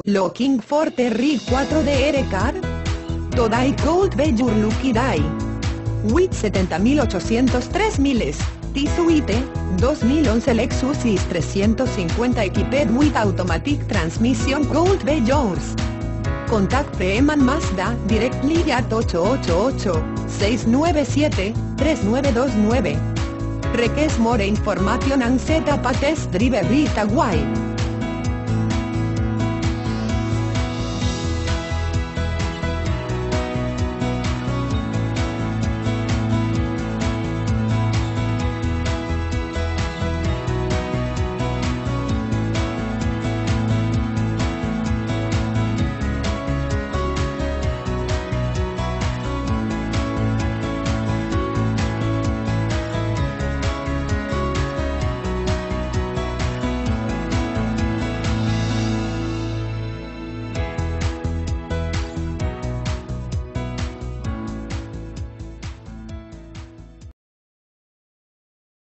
Looking for Terry 4DR car? Today could be your lucky day. With 70.803 miles, T-Suite, 2011 Lexus IS 350 equipped with automatic transmission could be yours. Contact Freeman Mazda directly at 888-697-3929. Request more information and set up a test drive right away.